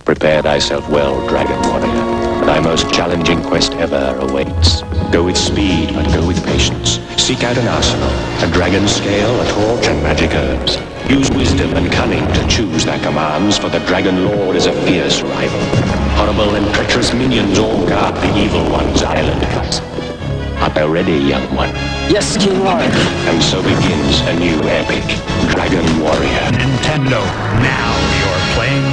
Prepare thyself well, Dragon Warrior. Thy most challenging quest ever awaits. Go with speed, but go with patience. Seek out an arsenal, a dragon scale, a torch, and magic herbs. Use wisdom and cunning to choose thy commands, for the Dragon Lord is a fierce rival. Horrible and treacherous minions all guard the Evil One's island huts. Art thou ready, young one? Yes, King Lord. And so begins a new epic, Dragon Warrior. Nintendo, now you're playing